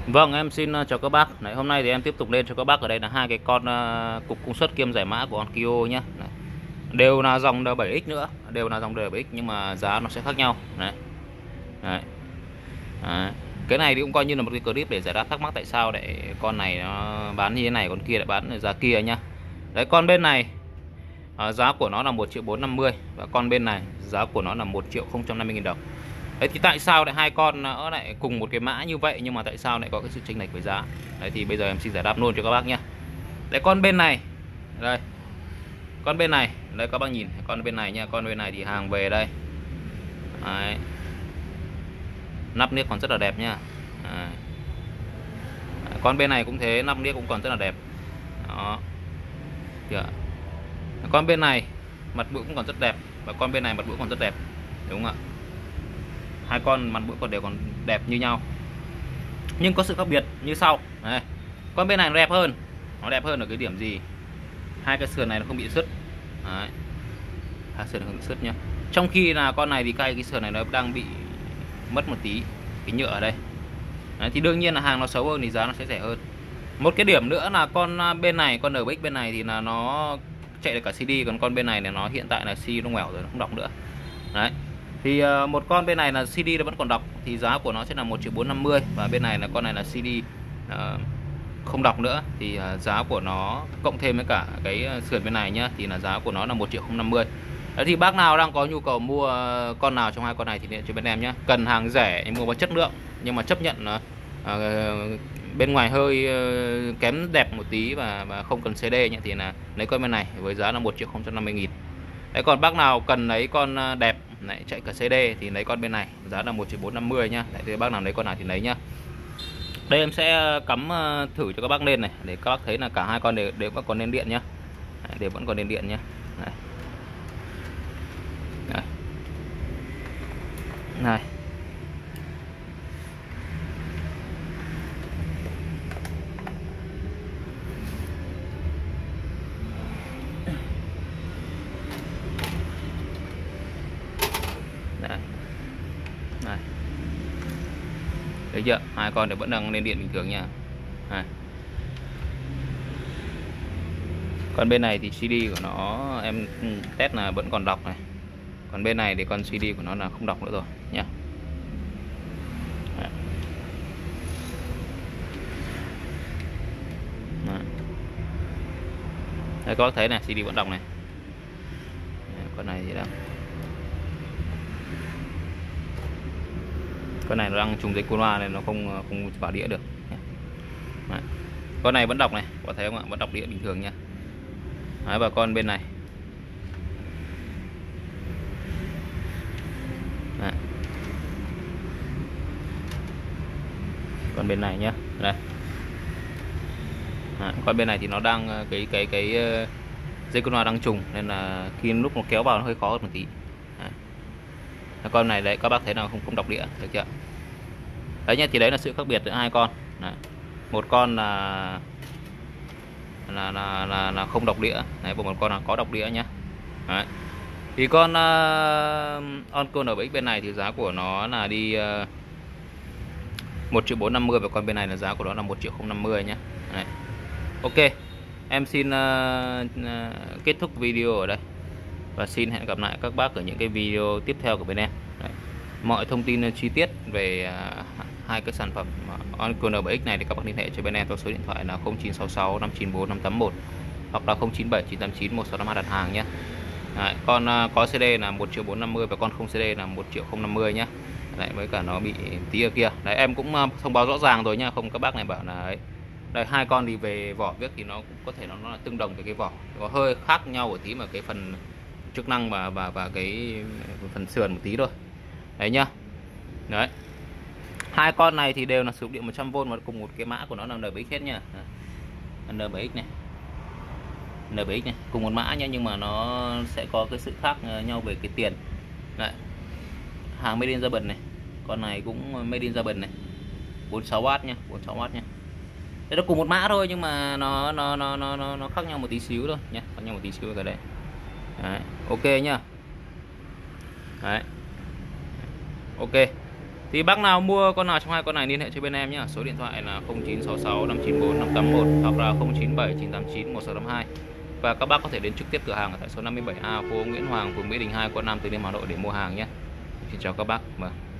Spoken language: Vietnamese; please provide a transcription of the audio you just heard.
Vâng, em xin chào các bác. Đấy, hôm nay thì em tiếp tục lên cho các bác ở đây là hai cái con cục công suất kiêm giải mã của con Kio nhé. Đấy. Đều là dòng D7X nữa, đều là dòng D7X nhưng mà giá nó sẽ khác nhau. Đấy. Đấy. Đấy. Cái này thì cũng coi như là một cái clip để giải đáp thắc mắc tại sao để con này nó bán như thế này, con kia lại bán giá kia nhá. Đấy, con bên này giá của nó là 1.450.000 và con bên này giá của nó là 1.050.000 đồng. Đấy thì tại sao lại hai con nó lại cùng một cái mã như vậy nhưng mà tại sao lại có cái sự chênh lệch về giá? Đấy thì bây giờ em xin giải đáp luôn cho các bác nhé. Đấy, con bên này đây, con bên này đây các bác nhìn con bên này nha, con bên này thì hàng về đây. Đấy. Nắp niếc còn rất là đẹp nha. Đấy. Con bên này cũng thế, nắp niếc cũng còn rất là đẹp. Đó. Được. Con bên này mặt mũi cũng còn rất đẹp và con bên này mặt mũi còn rất đẹp, đúng không ạ? Hai con mặt mũi còn đều còn đẹp như nhau nhưng có sự khác biệt như sau. Đây, con bên này nó đẹp hơn, ở cái điểm gì? Hai cái sườn này nó không bị sứt. Đấy. Hai sườn không bị sứt nhá. Trong khi là con này thì cái sườn này nó đang bị mất một tí cái nhựa ở đây. Đấy, thì đương nhiên là hàng nó xấu hơn thì giá nó sẽ rẻ hơn. Một cái điểm nữa là con bên này, con NBX bên này thì là nó chạy được cả CD, còn con bên này là nó hiện tại là CD nó ngoẻo rồi, nó không đọc nữa. Đấy. Thì một con bên này là CD nó vẫn còn đọc thì giá của nó sẽ là 1.450.000 và bên này là con này là CD không đọc nữa thì giá của nó cộng thêm với cả cái sườn bên này nhá thì là giá của nó là 1.050.000. Đấy thì bác nào đang có nhu cầu mua con nào trong hai con này thì điện cho bên em nhé. Cần hàng rẻ mua có chất lượng nhưng mà chấp nhận bên ngoài hơi kém đẹp một tí và không cần CD nhé thì là lấy con bên này với giá là 1.050.000. Đấy, còn bác nào cần lấy con đẹp này chạy cả CD thì lấy con bên này giá là 1.450.000 nhá. Đấy, thì bác nào lấy con nào thì lấy nhá. Đây em sẽ cắm thử cho các bác lên này để các bác thấy là cả hai con đều vẫn còn lên điện nhá. Đấy, đều vẫn còn lên điện nhá. Đấy. Đấy. Này. Đấy. Này. Thấy chưa? Hai con đều vẫn đang lên điện bình thường nha. Này. Còn bên này thì CD của nó em test là vẫn còn đọc này. Còn bên này thì con CD của nó là không đọc nữa rồi nha. Đấy. Đấy, các bác thấy này, CD vẫn đọc này. Đấy, con này thì đang con này nó đang trùng dây loa nên nó không vào đĩa được. Đấy. Con này vẫn đọc này, có thấy không ạ? Vẫn đọc đĩa bình thường nha. Đấy, và con bên này. Đấy. Con bên này nhá. Đây. Đấy, con bên này thì nó đang cái dây loa đang trùng nên là khi lúc nó kéo vào nó hơi khó hơn một tí. Đấy. Con này đấy các bác thấy nào không đọc đĩa được chưa? Đấy nhá, thì đấy là sự khác biệt giữa hai con. Đấy. Một con là không đọc đĩa, đấy, và một con là có đọc đĩa nhá. Đấy. Thì con Oncon NBX bên này thì giá của nó là đi 1.450.000 và con bên này là giá của nó là 1.050.000 nhá. Đấy. Ok, em xin kết thúc video ở đây và xin hẹn gặp lại các bác ở những cái video tiếp theo của bên em. Đấy. Mọi thông tin chi tiết về hai cái sản phẩm Oncon NBX này thì các bác liên hệ cho bên em theo số điện thoại là 0966 594 581 hoặc là 0979 891 165 đặt hàng nhé. Đấy, con có CD là 1.450.000 và con không CD là 1.050.000 nhé. Đấy, với cả nó bị tí ở kia. Đấy, em cũng thông báo rõ ràng rồi nhá, không các bác này bảo là ấy. Đây, hai con thì về vỏ viết thì nó cũng có thể nó là tương đồng về cái vỏ, có hơi khác nhau ở tí mà cái phần chức năng và cái phần sườn một tí thôi. Đấy nhá. Đấy. Hai con này thì đều là sử dụng điện 100V mà cùng một cái mã của nó là NBX hết nha. NBX này. NBX này, cùng một mã nhá nhưng mà nó sẽ có cái sự khác nhau về cái tiền. Đấy. Hàng made in Japan này. Con này cũng made in Japan này. 46W nhá, 46W nhá. Đấy, nó cùng một mã thôi nhưng mà nó khác nhau một tí xíu thôi nhá, khác nhau một tí xíu cái đấy. Đấy, ok nhá. Đấy. Ok. Thì bác nào mua con nào trong hai con này liên hệ cho bên em nhé. Số điện thoại là 0966 594 581 hoặc là 097 989 1682. Và các bác có thể đến trực tiếp cửa hàng ở tại số 57A phố Nguyễn Hoàng, phường Mỹ Đình 2, quận Nam Từ Liêm, Hà Nội để mua hàng nhé. Xin chào các bác.